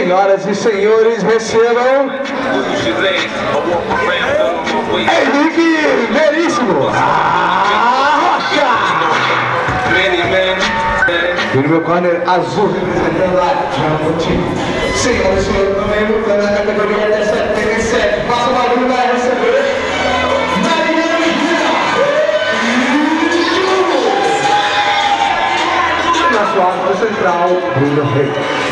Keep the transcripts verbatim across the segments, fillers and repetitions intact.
Senhoras e senhores, recebam Henrique Veríssimo, a Rocha! E no meu corner azul, representando a Jabuti. Senhoras e senhores, no meio lutando na categoria até setenta e sete. Passa o barulho, vai receber na sua arma central, Bruno Reis.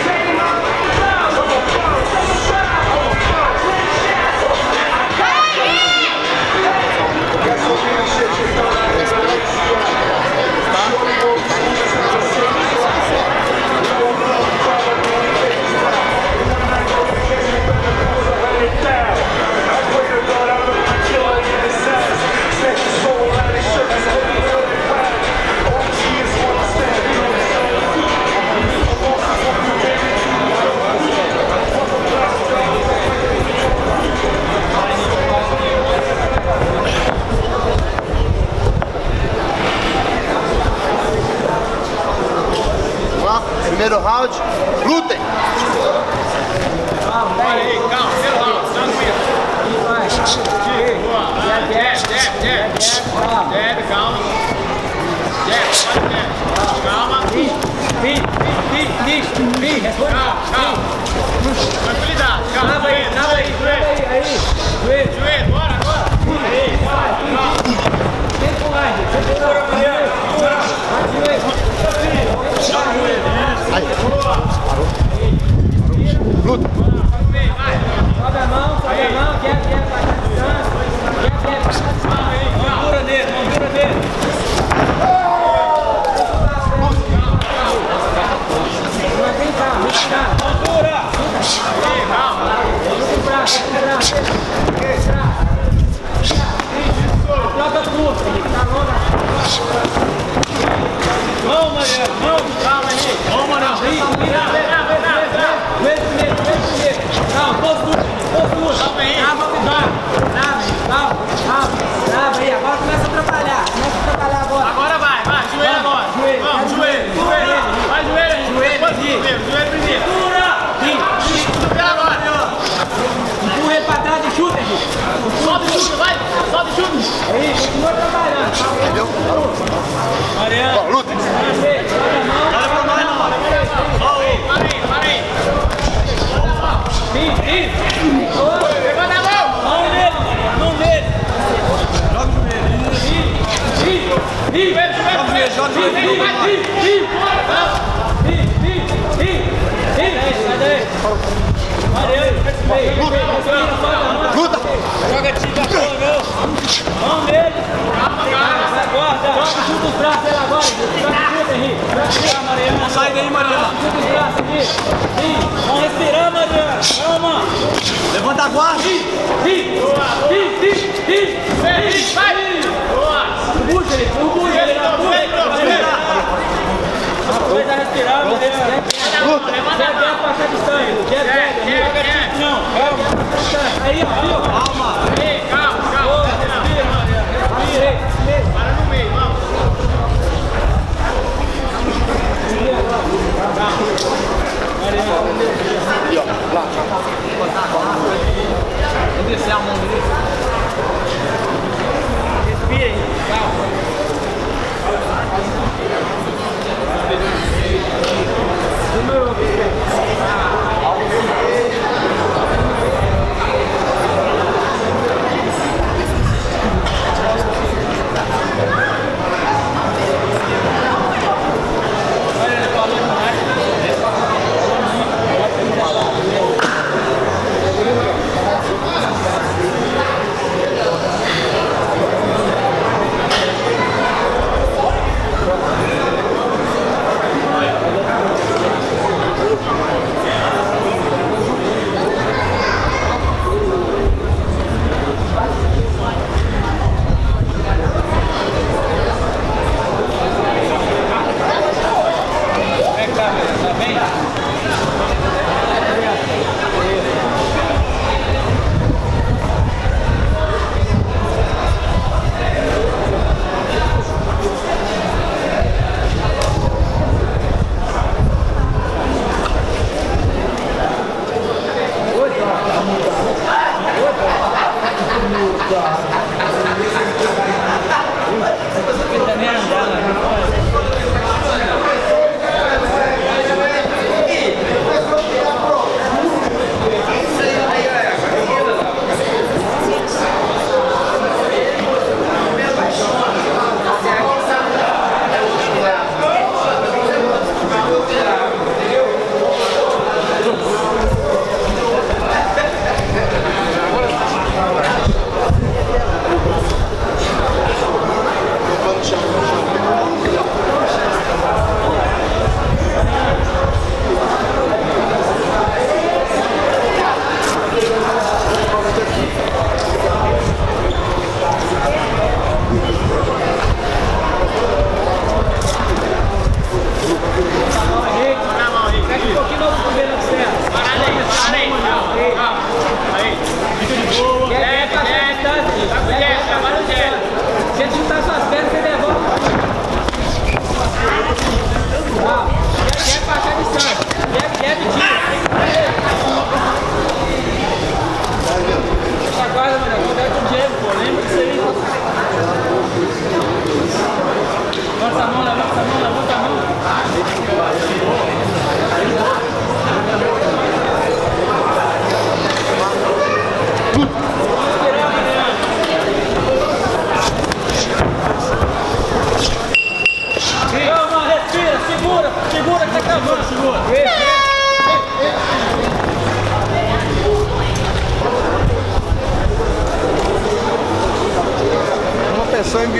Primeiro round, lutem! Calma, aí, calma, primeiro round, tranquilo. Jab, jab, jab, jab, jab, calma. Jab, jab, calma. Bi, bi, bi, bi, bi, calma, calma. Tranquilidade, calma. Trava aí, trava aí, joelho, aí, joelho, joelho, bora, agora. Aí, calma. Tempo mais, tempo mais. Luta! Sobe a mão, sobe a mão, quer, quer, vai na distância. Quer, quer, vai na distância. Mão dura nele, mão dura nele. Mantém calma, calma. Mão dura. Calma. Muito braço, muito braço. Troca curta, tá longa. Mão, Mariano, mão. Calma aí. Mão, Mariano. Vem primeiro, vem primeiro. Calma, postura, postura. Calma aí. Calma, calma, calma, calma. Trava aí, agora começa a atrapalhar. Começa a atrapalhar agora. Agora vai, vai, joelho agora. Joelho, vamos, joelho, joelho. Vai, joelho aí. Joelho primeiro, joelho primeiro. Segura. Segura agora. Empurra ele pra trás e chuta, Henrique. Solta e chuta, vai. Solta e chuta. Aí, continua trabalhando. Entendeu? Mariano. Ó, luta! Sobe a mão. Olha pra nós, não. Para aí, para aí. Sim, sim. Pegou na mão. Mão nele, mão nele. Joga o joelho. Sim, sim, sim. Joga o joelho, joga o joelho. Sim, sim, sim. Sim, sim, sim. Sim, sai daí. Mariano, respira. Luta! Joga tira, não. Mão nele. Aguarda. Joga junto os braços dele agora. Joga junto, Henrique. Joga, Mariano. Sai daí, Mariano. Junto os braços aqui. Sim. Vamos respirar, Mariano. Calma. Levanta a guarda. Sim, sim, sim, sim, sim. Vai. Boa. Puxa ele, puxa ele. Coisa a respirar, Mariano. Luta. Levanta a Quer passar distância. Quer, quer, quer. Não, calma. Aí, ó. Calma. Ei, calma, calma. Respira, Mariano. Respira. Para no meio, vamos. E ó, lá. Vou descer a mão dele. Respira aí. Calma.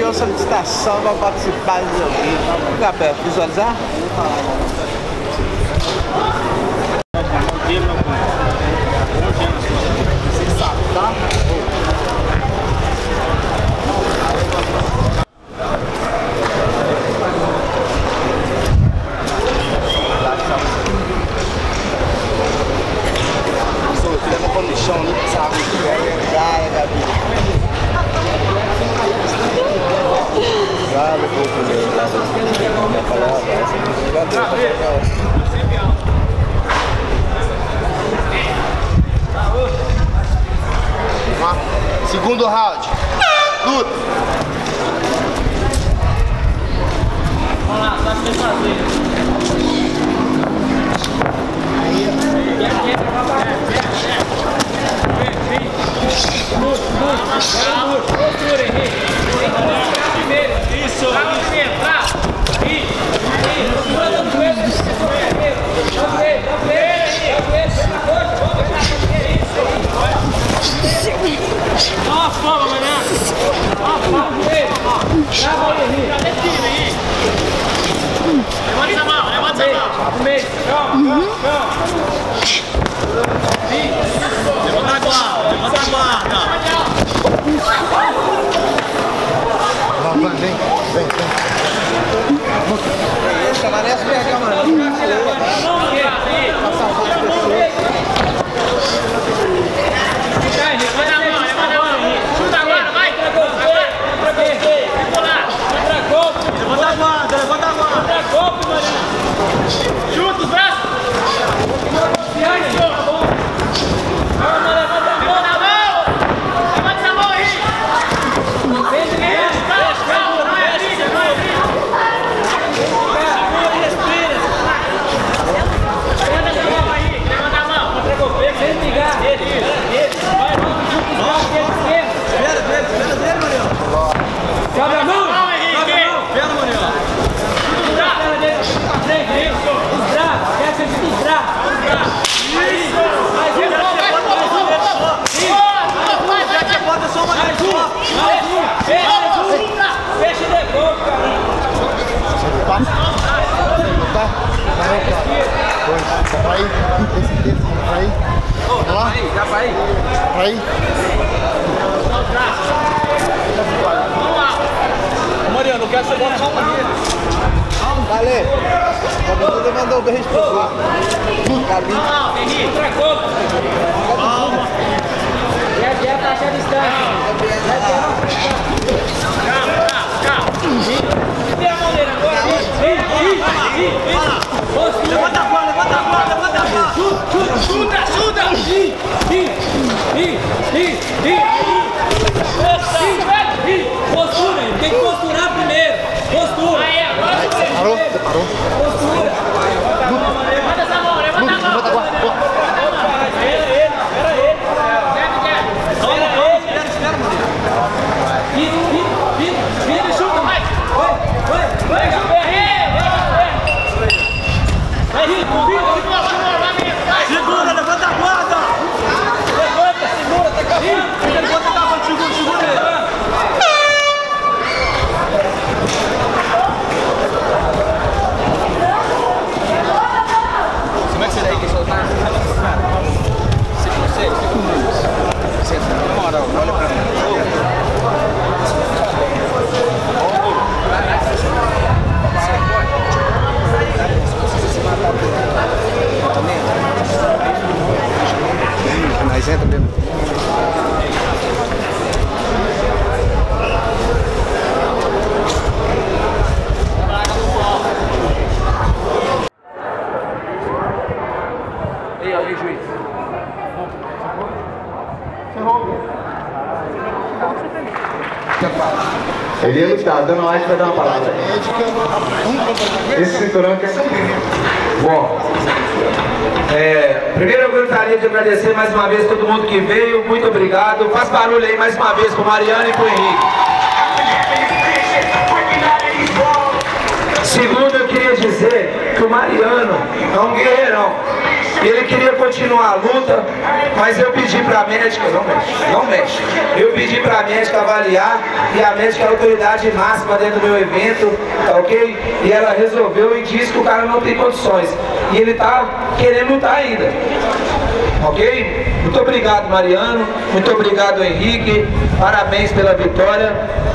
uma solicitação para participar do jogo. Vamos ligar para visualizar? Você sabe, tá? Comissão, não sabe o que é cara, Gabi. Já levou o primeiro lá da palavra, essa Segundo round. Luta. Vamos lá, sabe o que fazer. Quer, quer, vai pra postura, Henrique. Tem que mostrar primeiro. Isso, isso. Trava, Henrique. Postura do joelho. Dá o joelho, dá o joelho. Dá o joelho, vem na coxa. Vem na coxa. Dá uma fama, mané. Dá uma fama, joelho. Trava aí, Henrique. Cadê o time, Henrique? Levanta a mão, levanta a mão. No meio. Calma, calma. Levanta a guarda, levanta a guarda. Vem, vem, vem. Esse camaré é super, mano. Levanta a mão, levanta a mão. Chuta agora, vai. Levanta a guarda, levanta a guarda. Chuta os braços. Sobe a mão! Não, Henrique! Pera, Manuel! Os braços! Quer que você os braços! Os braços! Isso! Mais um! Isso! Bota só mais um! Mais um! Mais um! Fecha e devolve, cara! Tá? Vai aí. Esse, esse, vai aí. Dá pra ir, dá pra ir! Vai aí. Mariano, eu quero que você bota só uma linha. Valeu. O Gabi mandou um beijo pro você. Gabi. Não, Henrique! Outra copa! Quer que é a taxa de distância? Calma, calma, calma! Vem a mão dele agora! Vem, vem, vem! Levanta a bola, levanta a bola, levanta a bola! Chuta, chuta, chuta! Ih, ih, ih, ih, ih! Postura, tem que posturar primeiro. Postura. Aí, agora você. Parou? Você parou? Postura. Levanta essa mão, levanta a mão. Levanta agora. Espera ele, espera ele. Certo, quer? Espera ele, espera, espera, mano. Vira, vira, vira, vira e chuta. Vai, vai, vai, vai, vai, vai, segura, levanta a guarda. Levanta, segura, tá cavando. Levanta, tá cavando, segura, segura ele. Como é que você daí quer soltar? Se você, fica comigo. Senta, na moral, olha pra mim. Mas entra mesmo. Aí, ó, aí, juiz. Ele ia lutar, dando ordem pra dar uma palavra. Esse cinturão aqui é bom. É, primeiro eu gostaria de agradecer mais uma vez todo mundo que veio, muito obrigado. Faz barulho aí mais uma vez pro Mariano e pro Henrique. Segundo, eu queria dizer que o Mariano é um guerreirão. Ele queria continuar a luta, mas eu pedi para a médica, não mexe, não mexe. Eu pedi para a médica avaliar, e a médica é a autoridade máxima dentro do meu evento, tá ok? E ela resolveu e disse que o cara não tem condições. E ele tá querendo lutar ainda. Ok? Muito obrigado, Mariano. Muito obrigado, Henrique. Parabéns pela vitória.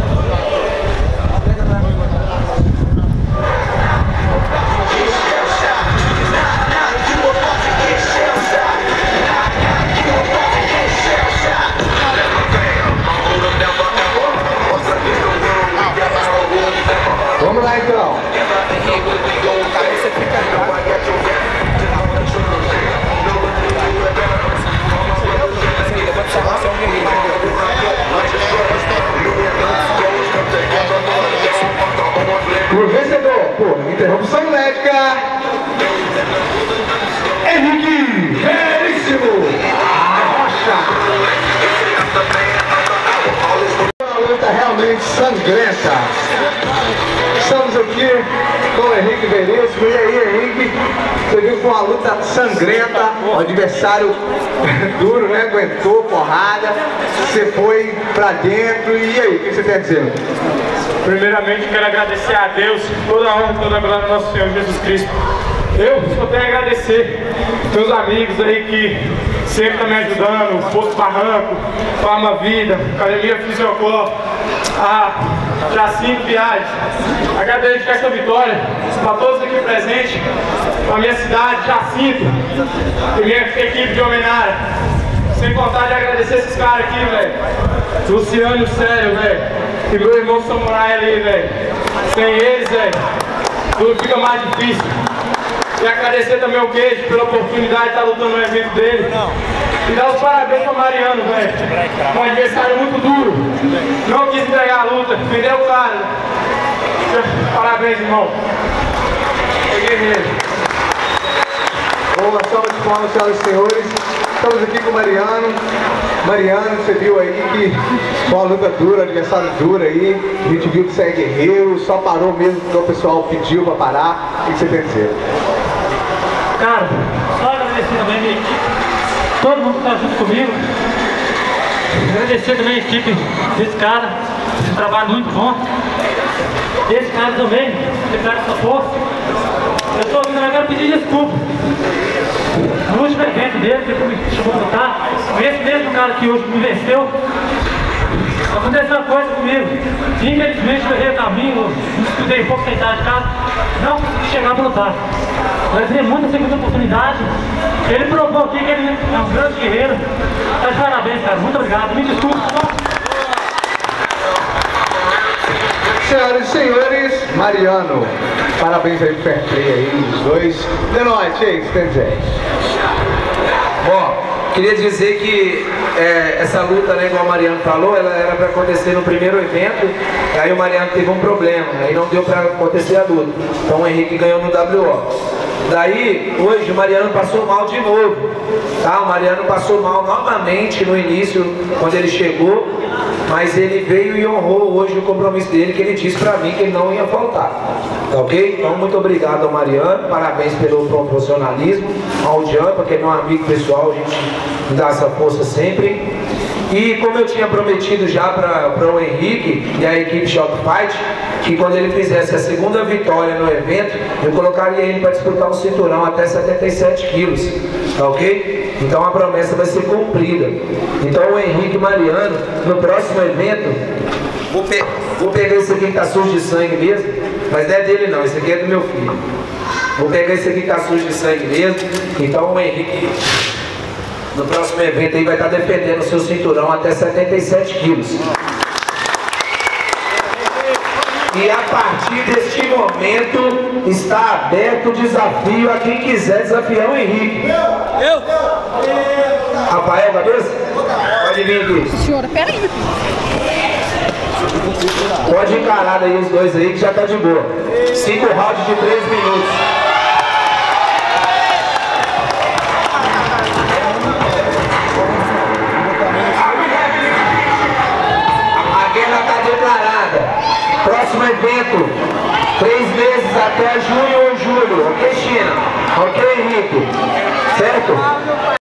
Vamos lá então. O vencedor por interrupção médica, Henrique Veríssimo Rocha. Uma luta realmente sangrenta. Estamos aqui com o Henrique Veríssimo. E aí, Henrique, você viu que foi uma luta sangrenta, o adversário duro, né? Aguentou porrada, você foi pra dentro. E aí, o que você tem a dizer? Primeiramente, quero agradecer a Deus, toda a honra, toda a glória ao nosso Senhor Jesus Cristo. Eu só tenho a agradecer meus amigos aí que sempre estão me ajudando, o Posto Barranco, Farma Vida, Academia Fisiocó, a Jacinto Viagens. Agradeço essa vitória para todos aqui presentes, para a minha cidade, Jacinto, e minha equipe de homenagem. Sem contar de agradecer esses caras aqui, velho. Luciano e o Sério, velho. E meu irmão Samurai ali, velho. Sem eles, velho, tudo fica mais difícil. E agradecer também ao Queijo pela oportunidade de estar lutando no evento dele. E dar os parabéns para o Mariano, velho. Um adversário muito duro. Não quis entregar a luta, perdeu o cara. Parabéns, irmão. É guerreiro. Boa salva de palmas, senhoras e senhores. Estamos aqui com o Mariano. Mariano, você viu aí que foi uma luta dura, adversário duro aí. A gente viu que você é guerreiro, só parou mesmo porque o pessoal pediu para parar. O que você tem a dizer? Cara, só agradecer também a minha equipe, todo mundo que está junto comigo. Agradecer também a equipe desse cara, um trabalho muito bom. Esse cara também, esse cara essa força. Eu estou vindo agora pedir desculpa. No último evento dele, que ele me chamou a lutar, esse mesmo cara que hoje me venceu, aconteceu uma coisa comigo. Infelizmente eu errei o caminho, estudei um pouco sentar de casa, não consegui chegar para lutar. Mas dei muita segunda oportunidade. Ele provou aqui que ele é um grande guerreiro. Tá de parabéns, cara. Muito obrigado. Me desculpe. Senhoras e senhores, Mariano, parabéns aí pro fair play aí, os dois. De noite, aí, o que você tem a dizer? Bom, queria dizer que é, essa luta, né, igual o Mariano falou, ela era para acontecer no primeiro evento, e aí o Mariano teve um problema, aí não deu para acontecer a luta. Então o Henrique ganhou no W O. Daí, hoje o Mariano passou mal de novo, tá? O Mariano passou mal novamente no início, quando ele chegou, mas ele veio e honrou hoje o compromisso dele, que ele disse pra mim que ele não ia faltar, tá ok? Então, muito obrigado ao Mariano, parabéns pelo profissionalismo, ao Jampa, que é meu amigo pessoal, a gente dá essa força sempre. E como eu tinha prometido já para o Henrique e a equipe Shock Fight, que quando ele fizesse a segunda vitória no evento, eu colocaria ele para disputar o cinturão até setenta e sete quilos, tá ok? Então a promessa vai ser cumprida. Então o Henrique Mariano, no próximo evento, vou, pe vou pegar esse aqui que tá sujo de sangue mesmo, mas não é dele não, esse aqui é do meu filho. Vou pegar esse aqui que tá sujo de sangue mesmo, então o Henrique, no próximo evento aí vai estar defendendo o seu cinturão até setenta e sete quilos. E a partir deste momento está aberto o desafio a quem quiser desafiar o Henrique. Eu! Rafael, cabeça? Pode vir aqui. Senhora, peraí. Pode encarar aí os dois aí que já tá de boa. Cinco rounds de três minutos. Próximo evento, três meses até junho ou julho, ok, China? Ok, Henrique? certo?